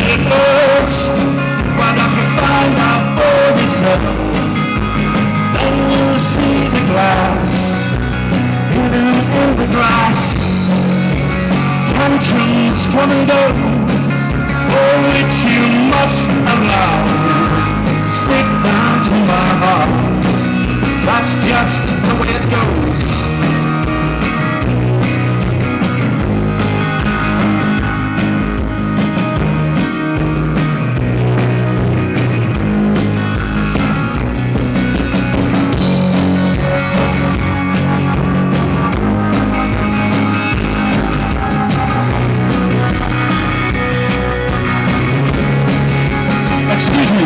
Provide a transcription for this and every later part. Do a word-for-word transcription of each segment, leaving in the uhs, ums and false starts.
it first. Why don't you find out for yourself? Then you'll see the glass hidden in the grass. Tantrums come and go, for which you must allow. Stick down to my heart, that's just the way it goes. Excuse me.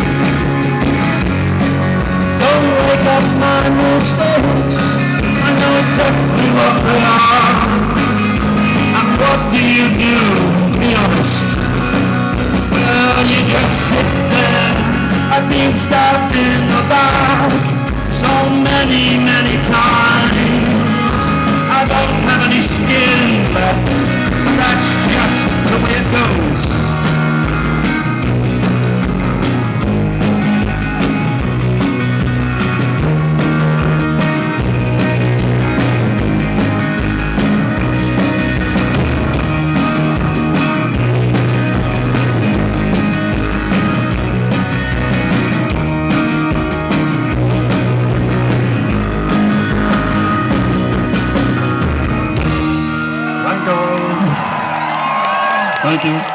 Don't wake up my mistakes. I know exactly what they are. And what do you do? Be honest. Well, you just sit there. I've been stabbed in the back so many, many times. I don't have any skin left. That's just the way it goes. Thank you.